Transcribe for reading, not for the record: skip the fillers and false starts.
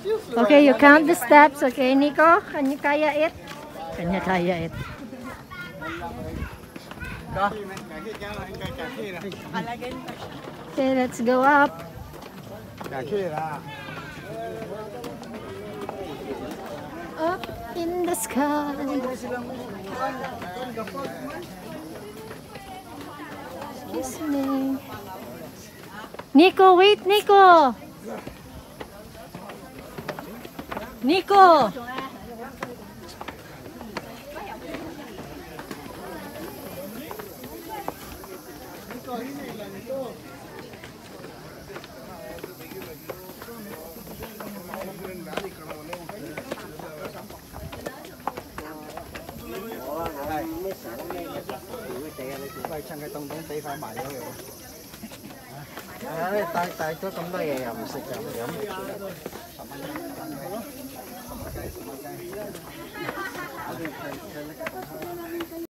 Okay, you count the steps. Okay, Nico, can you kaya it? Can you kaya it? Okay, let's go up. Up in the sky. Excuse me. Nico, wait, Nico. Nico. Tại có咁多嘢又唔食又唔飲。